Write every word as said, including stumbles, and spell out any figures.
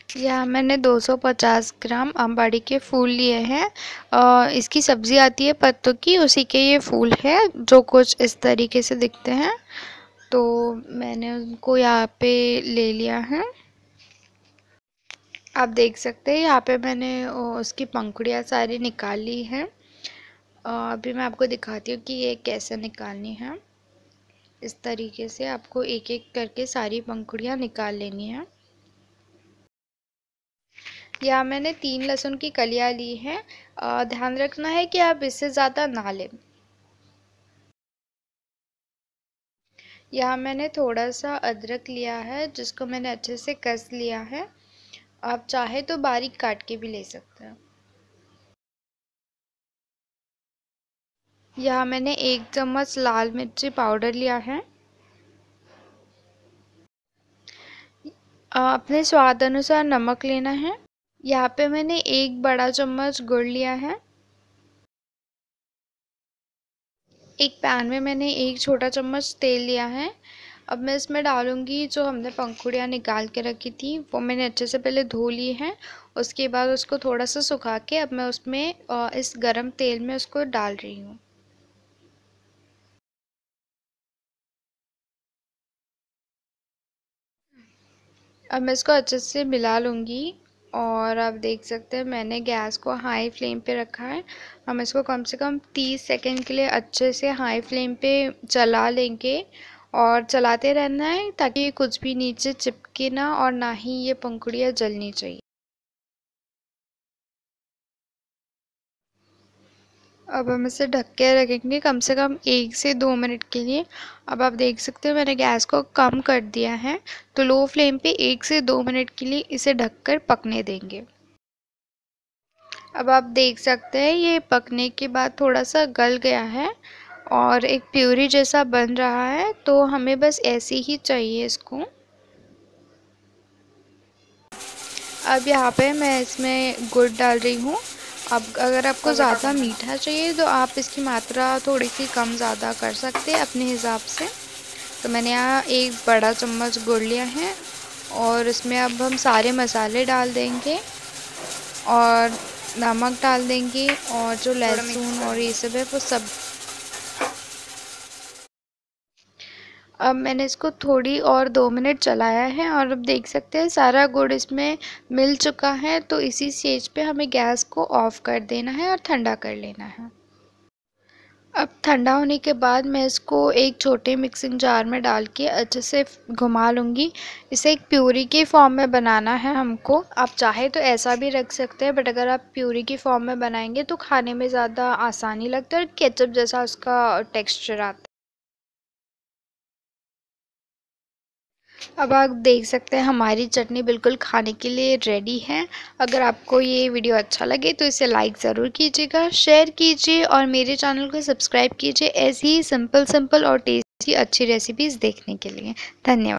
यहाँ मैंने दो सौ पचास ग्राम आमबाड़ी के फूल लिए हैं। अ, इसकी सब्ज़ी आती है पत्तों की, उसी के ये फूल है जो कुछ इस तरीके से दिखते हैं। तो मैंने उनको यहाँ पे ले लिया है। आप देख सकते हैं यहाँ पे मैंने उसकी पंखुड़ियाँ सारी निकाल ली हैं। अभी मैं आपको दिखाती हूँ कि ये कैसे निकालनी है। इस तरीके से आपको एक एक करके सारी पंखुड़ियाँ निकाल लेनी है। यहाँ मैंने तीन लहसुन की कलियाँ ली हैं। ध्यान रखना है कि आप इससे ज़्यादा ना लें। यहाँ मैंने थोड़ा सा अदरक लिया है जिसको मैंने अच्छे से कस लिया है। आप चाहे तो बारीक काट के भी ले सकते हैं। यहाँ मैंने एक चम्मच लाल मिर्ची पाउडर लिया है। अपने स्वाद अनुसार नमक लेना है। यहाँ पे मैंने एक बड़ा चम्मच गुड़ लिया है। एक पैन में मैंने एक छोटा चम्मच तेल लिया है। अब मैं इसमें डालूंगी जो हमने पंखुड़ियाँ निकाल के रखी थी, वो मैंने अच्छे से पहले धो ली है। उसके बाद उसको थोड़ा सा सुखा के अब मैं उसमें इस गरम तेल में उसको डाल रही हूँ। अब मैं इसको अच्छे से मिला लूँगी। और आप देख सकते हैं मैंने गैस को हाई फ्लेम पे रखा है। हम इसको कम से कम तीस सेकंड के लिए अच्छे से हाई फ्लेम पे चला लेंगे और चलाते रहना है ताकि कुछ भी नीचे चिपके ना और ना ही ये पंखुड़ियाँ जलनी चाहिए। अब हम इसे ढक के रखेंगे कम से कम एक से दो मिनट के लिए। अब आप देख सकते हो मैंने गैस को कम कर दिया है, तो लो फ्लेम पे एक से दो मिनट के लिए इसे ढककर पकने देंगे। अब आप देख सकते हैं ये पकने के बाद थोड़ा सा गल गया है और एक प्यूरी जैसा बन रहा है, तो हमें बस ऐसे ही चाहिए इसको। अब यहाँ पे मैं इसमें गुड़ डाल रही हूँ। अब अगर आपको ज़्यादा मीठा चाहिए तो आप इसकी मात्रा थोड़ी सी कम ज़्यादा कर सकते हैं अपने हिसाब से। तो मैंने यहाँ एक बड़ा चम्मच गुड़ लिया है और इसमें अब हम सारे मसाले डाल देंगे और नमक डाल देंगे और जो लहसुन और ये सब है वो सब। अब मैंने इसको थोड़ी और दो मिनट चलाया है और अब देख सकते हैं सारा गुड़ इसमें मिल चुका है। तो इसी स्टेज पे हमें गैस को ऑफ कर देना है और ठंडा कर लेना है। अब ठंडा होने के बाद मैं इसको एक छोटे मिक्सिंग जार में डाल के अच्छे से घुमा लूँगी। इसे एक प्यूरी के फॉर्म में बनाना है हमको। आप चाहे तो ऐसा भी रख सकते हैं, बट अगर आप प्यूरी की फॉर्म में बनाएंगे तो खाने में ज़्यादा आसानी लगता है और केचप जैसा उसका टेक्स्चर आता है। अब आप देख सकते हैं हमारी चटनी बिल्कुल खाने के लिए रेडी है। अगर आपको ये वीडियो अच्छा लगे तो इसे लाइक ज़रूर कीजिएगा, शेयर कीजिए और मेरे चैनल को सब्सक्राइब कीजिए ऐसी ही सिंपल सिंपल और टेस्टी अच्छी रेसिपीज़ देखने के लिए। धन्यवाद।